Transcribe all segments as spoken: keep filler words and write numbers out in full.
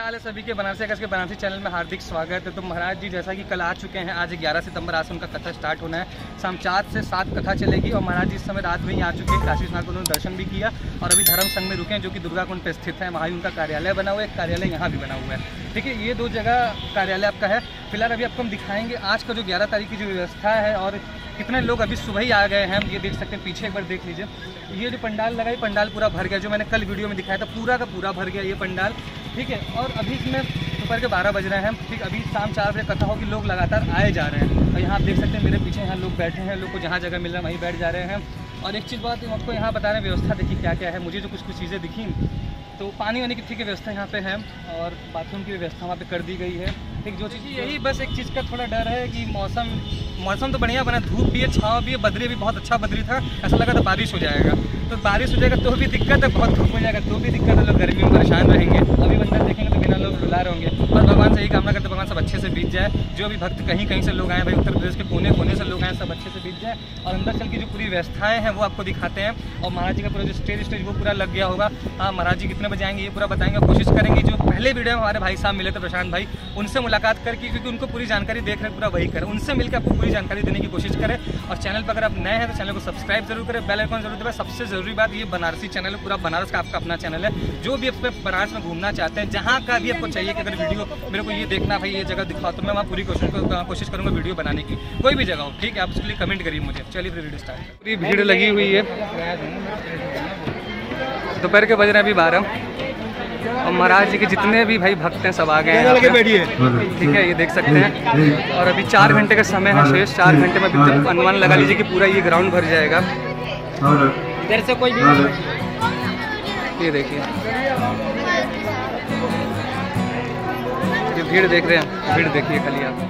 क्या हाल है सभी के बनारसी आकाश के बनारसी चैनल में हार्दिक स्वागत है। तो महाराज जी जैसा कि कल आ चुके हैं, आज ग्यारह सितंबर आज से उनका कथा स्टार्ट होना है। शाम चार से सात कथा चलेगी और महाराज जी इस समय रात में ही आ चुके हैं। काशी स्नान को उन्होंने दर्शन भी किया और अभी धर्म संघ में रुके हैं जो कि दुर्गा कुंड पर स्थित है। वहाँ ही उनका कार्यालय बना हुआ है, कार्यालय यहाँ भी बना हुआ है। ठीक है, ये दो जगह कार्यालय आपका है। फिलहाल अभी आपको हम दिखाएंगे आज का जो ग्यारह तारीख की जो व्यवस्था है और कितने लोग अभी सुबह ही आ गए हैं। हम ये देख सकते हैं, पीछे एक बार देख लीजिए, ये जो पंडाल लगा है पंडाल पूरा भर गया। जो मैंने कल वीडियो में दिखाया था पूरा का पूरा भर गया ये पंडाल। ठीक है, और अभी इसमें दोपहर के बारह बज रहे हैं। ठीक, अभी शाम चार बजे कथा होगी, लोग लगातार आए जा रहे हैं। और यहाँ आप देख सकते हैं मेरे पीछे यहाँ लोग बैठे हैं, लोग को जहाँ जगह मिल रहा है वहीं बैठ जा रहे हैं। और एक चीज़ बात आपको यहाँ बता रहे हैं, व्यवस्था देखिए क्या क्या है। मुझे जो कुछ कुछ चीज़ें दिखी, तो पानी वानी की ठीक है व्यवस्था यहाँ पे है और बाथरूम की व्यवस्था वहाँ पे कर दी गई है। ठीक, जो चीज़ यही बस एक चीज़ का थोड़ा डर है कि मौसम मौसम तो बढ़िया बना, धूप भी है, छाँव भी है, बदरी भी बहुत अच्छा बदरी था। ऐसा लगा था बारिश हो जाएगा, तो बारिश हो जाएगा तो भी दिक्कत है, बहुत धूप हो जाएगा तो भी दिक्कत है, लोग गर्मी में परेशान रहेंगे। अभी मंदिर देखेंगे तो बिना लोग रुला रहे होंगे। और भगवान से यही कामना करते भगवान सब अच्छे से बीत जाए। जो भी भक्त कहीं कहीं से लोग आए, भाई उत्तर प्रदेश के कोने कोने से लोग आए, सब अच्छे से बीत जाए। और अंदर चल की जो पूरी व्यवस्थाएँ हैं वो आपको दिखाते हैं। और महाराज जी का पूरा जो स्टेज स्टेज वो पूरा लग गया होगा। हाँ, महाराज जी कितने बजे आएंगे ये पूरा बताएंगे, कोशिश करेंगे। जो पहले वीडियो में हमारे भाई साहब मिले थे प्रशांत भाई, उनसे मुलाकात करके, क्योंकि उनको पूरी जानकारी देख रहे पूरा वही करें, उनसे मिलकर आपको पूरी जानकारी देने की कोशिश करें। और चैनल पर अगर आप नए हैं तो चैनल को सब्सक्राइब जरूर करें, बेल आइकन जरूर दबाएं। सबसे जरूरी बात, ये बनारसी चैनल है, पूरा बनारस का आपका अपना चैनल है। जो भी आप बनारस में घूमना चाहते हैं, जहाँ का भी आपको चाहिए कि अगर वीडियो मेरे को ये देखना भाई ये जगह दिखाओ, तो मैं वहाँ पूरी कोशिश कोशिश करूँगा वीडियो बनाने की, कोई भी जगह हो। ठीक है, आप उसके लिए कमेंट करिए मुझे। चलिए फिर वीडियो स्टार्ट। पूरी भीड़ लगी हुई है, दोपहर के बज रहे हैं अभी बारह। और महाराज जी के जितने भी भाई भक्त हैं सब आ गए हैं। ठीक है, ये देख सकते हैं। और अभी चार घंटे का समय है शेष, चार घंटे में अभी तक अनुमान लगा लीजिए कि पूरा ये ग्राउंड भर जाएगा। इधर से कोई भी, ये देखिए ये भीड़ देख रहे हैं, भीड़ देखिए खाली आप।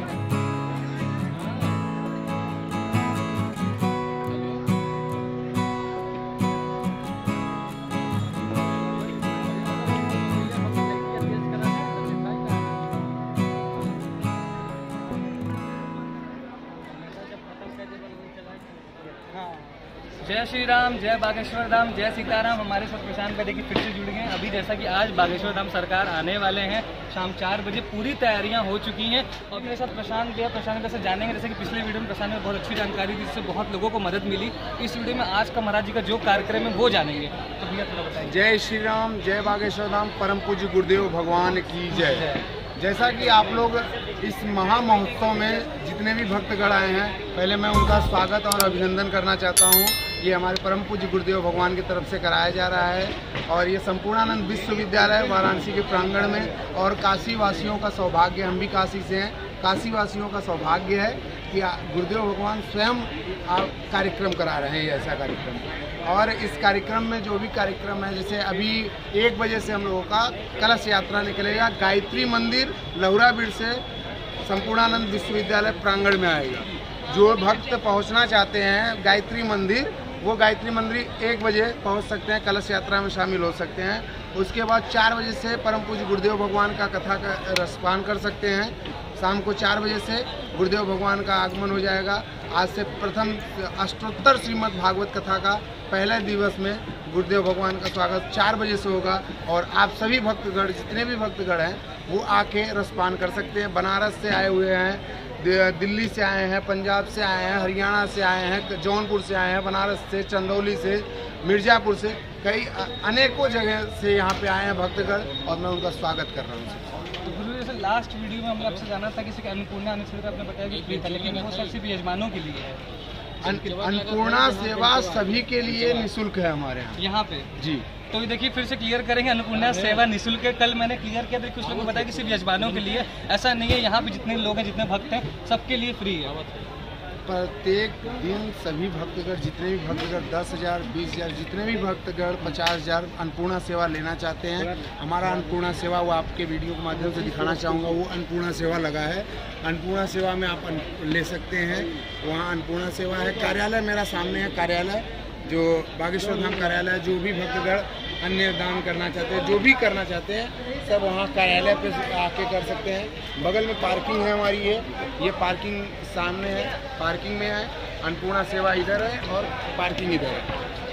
जय श्री राम, जय बागेश्वर धाम, जय सीताराम। हमारे साथ प्रशांत भाई देखिए फिर से जुड़ गए हैं। अभी जैसा कि आज बागेश्वर धाम सरकार आने वाले हैं, शाम चार बजे पूरी तैयारियां हो चुकी हैं। और मेरे साथ प्रशांत भैया, प्रशांत भैया से जानेंगे, जैसे कि पिछले वीडियो में प्रशांत ने बहुत अच्छी जानकारी दी जिससे बहुत लोगों को मदद मिली। इस वीडियो में आज का महाराज जी का जो कार्यक्रम है वो जानेंगे। तो भैया थोड़ा बताइए। जय श्री राम, जय बागेश्वर धाम, परम पूज्य गुरुदेव भगवान की जय। जैसा कि आप लोग इस महा महोत्सव में जितने भी भक्तगण आए हैं, पहले मैं उनका स्वागत और अभिनंदन करना चाहता हूं। ये हमारे परम पूज्य गुरुदेव भगवान की तरफ से कराया जा रहा है और ये संपूर्णानंद विश्वविद्यालय वाराणसी के प्रांगण में। और काशी वासियों का सौभाग्य, हम भी काशी से हैं, काशी वासियों का सौभाग्य है कि गुरुदेव भगवान स्वयं कार्यक्रम करा रहे हैं ऐसा कार्यक्रम। और इस कार्यक्रम में जो भी कार्यक्रम है, जैसे अभी एक बजे से हम लोगों का कलश यात्रा निकलेगा, गायत्री मंदिर लहुराबीड़ से संपूर्णानंद विश्वविद्यालय प्रांगण में आएगा। जो भक्त पहुंचना चाहते हैं गायत्री मंदिर, वो गायत्री मंदिर एक बजे पहुंच सकते हैं, कलश यात्रा में शामिल हो सकते हैं। उसके बाद चार बजे से परम पूज्य गुरुदेव भगवान का कथा का रसपान कर सकते हैं। शाम को चार बजे से गुरुदेव भगवान का आगमन हो जाएगा। आज से प्रथम अष्टोत्तर श्रीमद् भागवत कथा का पहले दिवस में गुरुदेव भगवान का स्वागत चार बजे से होगा। और आप सभी भक्तगण, जितने भी भक्तगण हैं, वो आके रसपान कर सकते हैं। बनारस से आए हुए हैं, दिल्ली से आए हैं, पंजाब से आए हैं, हरियाणा से आए हैं, जौनपुर से आए हैं, बनारस से, चंदौली से, मिर्ज़ापुर से, कई अनेकों जगह से यहाँ पे आए हैं भक्तगण और मैं उनका स्वागत कर रहा हूँ। तो गुरु जैसे लास्ट वीडियो में हमने आपसे जाना था कि अन्नपूर्णा निःशुल्क आपने बताया कि फ्री था, लेकिन वो सब सिर्फ यजमानों के लिए है। अन्नपूर्णा सेवा सभी के लिए निःशुल्क है हमारे यहाँ यहाँ पे जी। तो ये देखिए फिर से क्लियर करेंगे, अन्नपूर्णा सेवा निःशुल्क है। कल मैंने क्लियर किया था, कुछ लोगों को बताया कि सिर्फ यजमानों के लिए, ऐसा नहीं है। यहाँ पे जितने लोग हैं, जितने भक्त हैं, सबके लिए फ्री है। प्रत्येक दिन सभी भक्तगण, जितने भी भक्तगण दस हज़ार, बीस हज़ार, जितने भी भक्तगण पचास हज़ार अन्नपूर्णा सेवा लेना चाहते हैं, हमारा अन्नपूर्णा सेवा, वो आपके वीडियो के माध्यम से दिखाना चाहूँगा, वो अन्नपूर्णा सेवा लगा है। अन्नपूर्णा सेवा में आप ले सकते हैं, वहाँ अन्नपूर्णा सेवा है। कार्यालय मेरा सामने है, कार्यालय जो बागेश्वर धाम कार्यालय, जो भी भक्तगण अन्य दान करना चाहते हैं, जो भी करना चाहते हैं, सब वहाँ कार्यालय पे आके कर सकते हैं। बगल में पार्किंग है हमारी, ये ये पार्किंग सामने है, पार्किंग में है। अन्नपूर्णा सेवा इधर है और पार्किंग इधर है।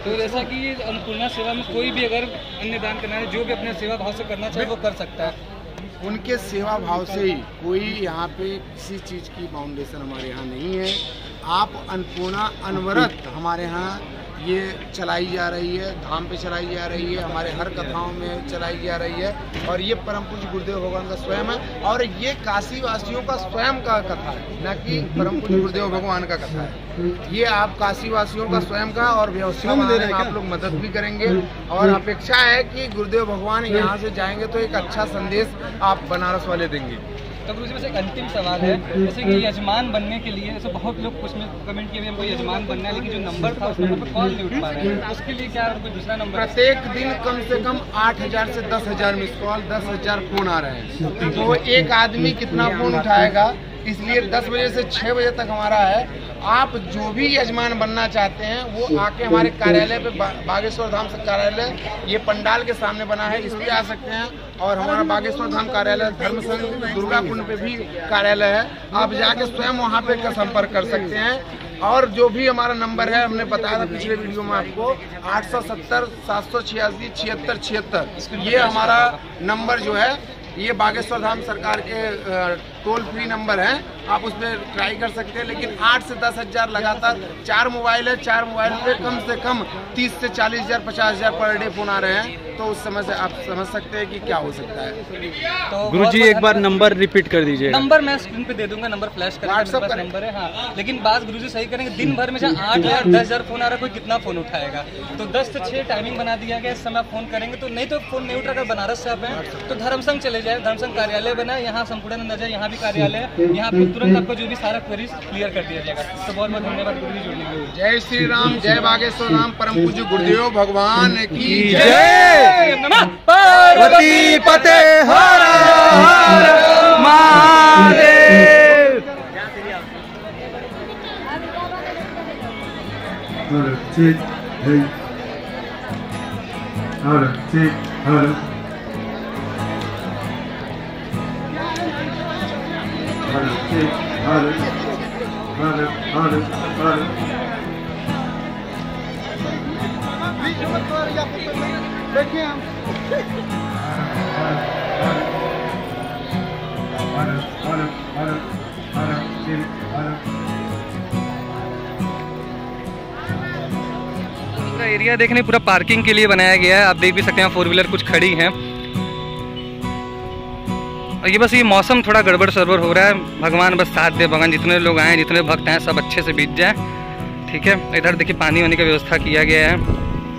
तो जैसा कि अन्नपूर्णा सेवा में कोई भी अगर अन्य दान करना है, जो भी अपने सेवा भाव से करना चाहे वो कर सकता है। उनके सेवा भाव से ही, कोई यहाँ पे किसी चीज़ की बाउंडेशन हमारे यहाँ नहीं है। आप अन्नपूर्णा अनवरत हमारे यहाँ ये चलाई जा रही है, धाम पे चलाई जा रही है, हमारे हर कथाओं में चलाई जा रही है, और ये परम पूज्य गुरुदेव भगवान का स्वयं है, और ये काशी वासियों का स्वयं का कथा है, न कि परम पूज्य गुरुदेव भगवान का कथा है। ये आप काशी वासियों का स्वयं का, और व्यवस्था बनाने में आप लोग मदद भी करेंगे, और अपेक्षा है कि गुरुदेव भगवान यहाँ से जाएंगे तो एक अच्छा संदेश आप बनारस वाले देंगे। तो गुरुजी बस एक अंतिम सवाल है, जैसे कि यजमान बनने के लिए जैसे बहुत लोग कुछ में कमेंट किए हमको यजमान बनना है, लेकिन जो नंबर था उस नंबर पर कॉल नहीं उठ पा रहे हैं, उसके लिए क्या कोई दूसरा नंबर? प्रत्येक दिन कम से कम आठ हजार से दस हजार मिस कॉल, दस हजार फोन आ रहे हैं, तो एक आदमी कितना फोन उठाएगा? इसलिए दस बजे से छः बजे तक हमारा है। आप जो भी यजमान बनना चाहते हैं वो आके हमारे कार्यालय पे, बागेश्वर धाम से कार्यालय ये पंडाल के सामने बना है, इस पे आ सकते हैं, और हमारा बागेश्वर धाम कार्यालय धर्म संघ दुर्गा कुंड पे भी कार्यालय है, आप जाके स्वयं वहाँ पे का संपर्क कर सकते हैं। और जो भी हमारा नंबर है, हमने बताया था पिछले वीडियो में आपको, आठ सौ सत्तर सात सौ छियासी छिहत्तर छिहत्तर ये हमारा नंबर जो है, ये बागेश्वर धाम सरकार के टोल फ्री नंबर है, आप उस पर ट्राई कर सकते हैं। लेकिन आठ से दस हजार लगातार, चार मोबाइल है, चार मोबाइल पे कम से कम तीस से चालीस हजार पचास हजार पर डे फोन आ रहे हैं, तो उस समय से आप समझ सकते हैं कि क्या हो सकता है। तो गुरुजी एक बार नंबर रिपीट कर दीजिए। नंबर मैं स्क्रीन पे दे दूंगा, नंबर फ्लैश कर व्हाट्सएप का नंबर है। हाँ, लेकिन बात गुरुजी सही करेंगे, दिन भर में जहाँ आठ हजार दस हजार फोन आ रहा है, कोई कितना फोन उठाएगा? तो दस से छह टाइमिंग बना दिया गया, इस समय आप फोन करेंगे तो, नहीं तो फोन नहीं उठ रहा। अगर बनारस से आप हैं तो धर्म संघ चले जाए, धर्म संघ कार्यालय बना है, यहाँ संपूर्णानंद नजर यहाँ भी कार्यालय है, यहाँ पे तुरंत आपको जो भी सारा क्वेरीज क्लियर कर दिया जाएगा। तो बहुत बहुत धन्यवाद गुरुजी जुड़ने के लिए। जय श्री राम, जय बागेश्वर धाम, परम पूज्य गुरुदेव भगवान की जय। पार्वती पते हर हर महादेव। हर चित है, हर चित हर, हर चित हर, हर हर हर। देखिए हम हर हर हर हर हर हर चित हर। पूरा एरिया देखने पूरा पार्किंग के लिए बनाया गया है, आप देख भी सकते हैं फोर व्हीलर कुछ खड़ी हैं। और ये बस ये मौसम थोड़ा गड़बड़ सरबड़ हो रहा है, भगवान बस साथ दे, भगवान जितने लोग आए जितने भक्त हैं सब अच्छे से बीत जाए, ठीक है। इधर देखिए पानी वानी का व्यवस्था किया गया है,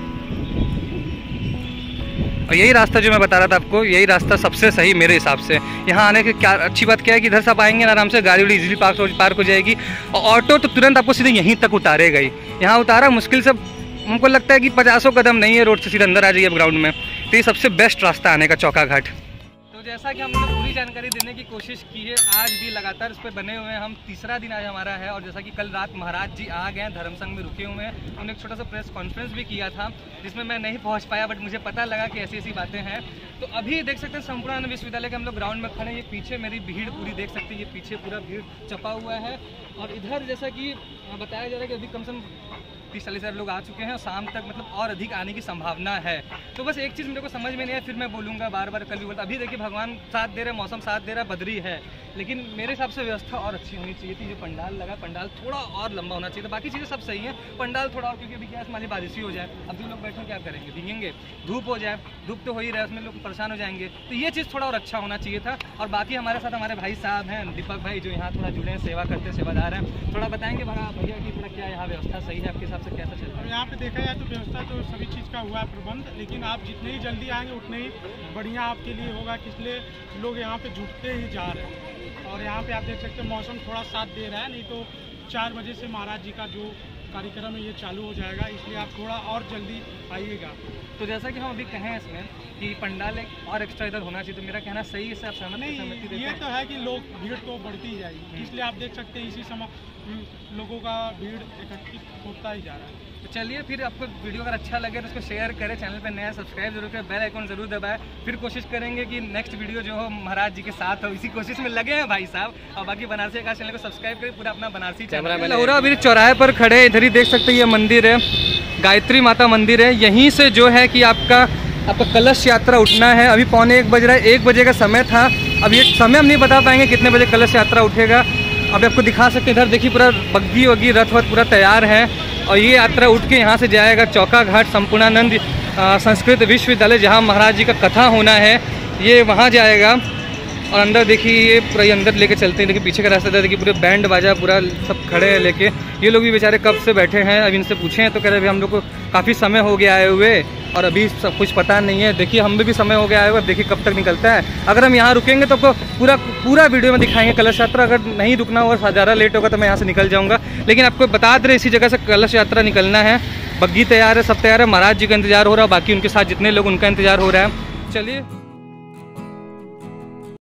और यही रास्ता जो मैं बता रहा था आपको, यही रास्ता सबसे सही मेरे हिसाब से। यहाँ आने की क्या अच्छी बात क्या है कि इधर से आप आएंगे आराम से, गाड़ी वाड़ी इजीली पार्क हो पार्क हो जाएगी, और ऑटो तो तुरंत आपको सीधे यहीं तक उतारेगा ही। यहाँ उतारा मुश्किल से हमको लगता है कि पचासों कदम नहीं है रोड से, सीधे अंदर आ जाइए ग्राउंड में। तो ये सबसे बेस्ट रास्ता आने का चौका घाट। तो जैसा कि हमने पूरी जानकारी देने की कोशिश की है, आज भी लगातार इस पर बने हुए हैं हम, तीसरा दिन आज हमारा है। और जैसा कि कल रात महाराज जी आ गए, धर्म संघ में रुके हुए हैं, उन्होंने एक छोटा सा प्रेस कॉन्फ्रेंस भी किया था जिसमें मैं नहीं पहुंच पाया, बट मुझे पता लगा कि ऐसी ऐसी बातें हैं। तो अभी देख सकते हैं संपूर्णानंद विश्वविद्यालय के हम लोग ग्राउंड में खड़े हैं, ये पीछे मेरी भीड़ पूरी देख सकते हैं, ये पीछे पूरा भीड़ चपा हुआ है। और इधर जैसा कि बताया जा रहा है कि अभी कम से कम तीस चालीस हज़ार लोग आ चुके हैं, और शाम तक मतलब और अधिक आने की संभावना है। तो बस एक चीज़ मेरे को समझ में नहीं है, फिर मैं बोलूँगा बार बार, कल भी बोलता। अभी देखिए भगवान साथ दे रहे हैं, मौसम साथ दे रहा है, बदरी है, लेकिन मेरे हिसाब से व्यवस्था और अच्छी होनी चाहिए थी। जो पंडाल लगा, पंडाल थोड़ा और लंबा होना चाहिए था, बाकी चीज़ें सब सही है, पंडाल थोड़ा और, क्योंकि अभी क्या मान ली बारिश ही हो जाए, अभी लोग बैठे क्या करेंगे, भीगेंगे, धूप हो जाए, धूप तो हो ही रहा है, उसमें लोग परेशान हो जाएंगे। तो ये चीज़ थोड़ा और अच्छा होना चाहिए था। और बाकी हमारे साथ हमारे भाई साहब हैं, दीपक भाई, जो यहाँ थोड़ा जुड़े हैं, सेवा करते हैं, सेवादार हैं, थोड़ा बताएंगे भैया कि थोड़ा क्या यहाँ व्यवस्था सही है आपके हिसाब से, कैसा चल रहा है? यहाँ पे देखा जाए तो व्यवस्था तो सभी चीज़ का हुआ है प्रबंध, लेकिन आप जितने ही जल्दी आएंगे उतने ही बढ़िया आपके लिए होगा, इसलिए लोग यहाँ पे जुटते ही जा रहे हैं। और यहाँ पे आप देख सकते हैं मौसम थोड़ा साथ दे रहा है, नहीं तो चार बजे से महाराज जी का जो कार्यक्रम है ये चालू हो जाएगा, इसलिए आप थोड़ा और जल्दी आइएगा। तो जैसा कि हम अभी कहें इसमें कि पंडाल एक और एक्स्ट्रा इधर होना चाहिए, तो मेरा कहना सही है, आप सहमत नहीं? ये तो है कि लोग भीड़ तो बढ़ती ही जाएगी, इसलिए आप देख सकते हैं इसी समय लोगों का भीड़ इकट्ठित होता ही जा रहा है। तो चलिए फिर आपको वीडियो अगर अच्छा लगे तो उसको शेयर करें, चैनल पे नया सब्सक्राइब जरूर करें, बेल आइकन जरूर दबाएं। फिर कोशिश करेंगे कि नेक्स्ट वीडियो जो हो महाराज जी के साथ हो, इसी कोशिश में लगे हैं भाई साहब। और बाकी बनारसी आकाश चैनल को सब्सक्राइब करें, पूरा अपना बनारसी चैनल। लहुरा ब्रिज चौराहे पर खड़े हैं, इधर ही देख सकते हैं ये मंदिर है, गायत्री माता मंदिर है। यहीं से जो है कि आपका आपका कलश यात्रा उठना है। अभी पौने एक बज रहा है, एक बजे का समय था। अब ये समय हम नहीं बता पाएंगे कितने बजे कलश यात्रा उठेगा। अब आपको दिखा सकते हैं, इधर देखिए पूरा बग्गी वग्गी रथ वथ पूरा तैयार है। और ये यात्रा उठ के यहाँ से जाएगा चौका घाट संपूर्णानंद संस्कृत विश्वविद्यालय, जहाँ महाराज जी का कथा होना है, ये वहाँ जाएगा। और अंदर देखिए ये पूरा अंदर लेके चलते हैं। देखिए पीछे का रास्ता देखिए, पूरे बैंड बाजा पूरा सब खड़े हैं लेके। ये लोग भी बेचारे कब से बैठे हैं, अब इनसे पूछे हैं तो कह रहे हैं हम लोग को काफ़ी समय हो गया आए हुए और अभी सब कुछ पता नहीं है। देखिए हम भी समय हो गया आए हुए, अब देखिए कब तक निकलता है। अगर हम यहाँ रुकेंगे तो आपको पूरा पूरा वीडियो में दिखाएंगे कलश यात्रा। अगर नहीं रुकना होगा, ज़्यादा लेट होगा तो मैं यहाँ से निकल जाऊँगा। लेकिन आपको बता दे रहे इसी जगह से कलश यात्रा निकलना है। बग्गी तैयार है, सब तैयार है, महाराज जी का इंतजार हो रहा है, बाकी उनके साथ जितने लोग उनका इंतजार हो रहा है। चलिए।